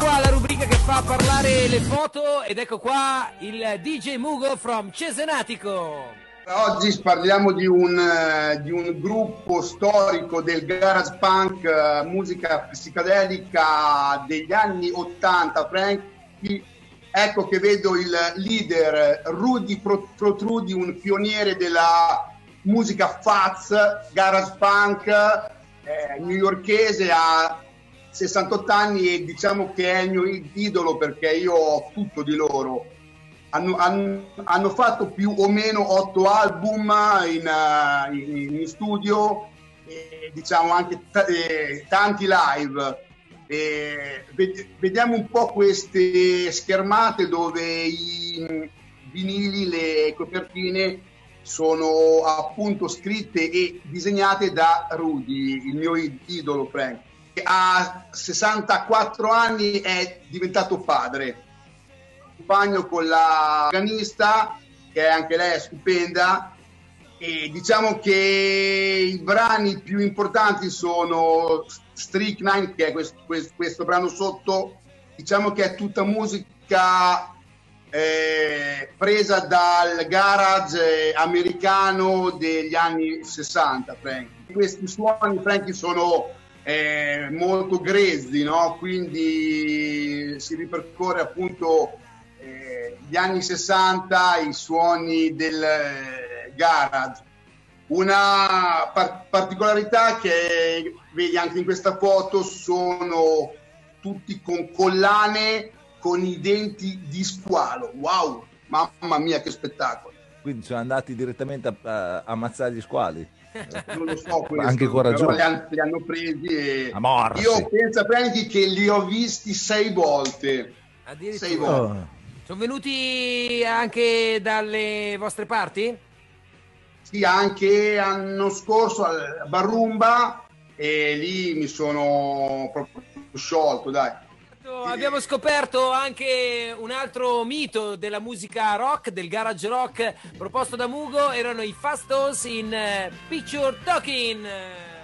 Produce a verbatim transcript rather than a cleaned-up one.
qua la rubrica che fa parlare le foto ed ecco qua il D J Mugo from Cesenatico. Oggi parliamo di un, di un gruppo storico del garage punk, musica psichedelica degli anni ottanta, Frankie. Ecco che vedo il leader Rudy Protrudi, un pioniere della musica fuzz, garage punk, eh, newyorkese, ha sessantotto anni e diciamo che è il mio idolo perché io ho tutto di loro. Hanno, hanno, hanno fatto più o meno otto album in, uh, in, in studio e diciamo anche t- eh, tanti live. E ved- vediamo un po' queste schermate dove i vinili, le copertine sono appunto scritte e disegnate da Rudy, il mio idolo Frank. A sessantaquattro anni è diventato padre. Compagno con la organista, che è anche lei è stupenda, e diciamo che i brani più importanti sono Strychnine, che è questo, questo, questo brano sotto, diciamo che è tutta musica eh, presa dal garage americano degli anni sessanta. Frankie. Questi suoni, Frankie, sono eh, molto grezzi, no? Quindi si ripercorre appunto gli anni sessanta, i suoni del garage. Una par- particolarità che vedi anche in questa foto, sono tutti con collane con i denti di squalo. Wow, mamma mia che spettacolo. Quindi sono andati direttamente a, a ammazzare gli squali? Non lo so questo, anche coraggioso. però li, han, li hanno presi e a morsi. Io penso prendi che li ho visti sei volte. Addirittura. Sei volte. Oh. Sono venuti anche dalle vostre parti? Sì, anche l'anno scorso a Barrumba e lì mi sono proprio sciolto, dai. Abbiamo scoperto anche un altro mito della musica rock, del garage rock proposto da Mugo, erano i Fastos in Picture Talking.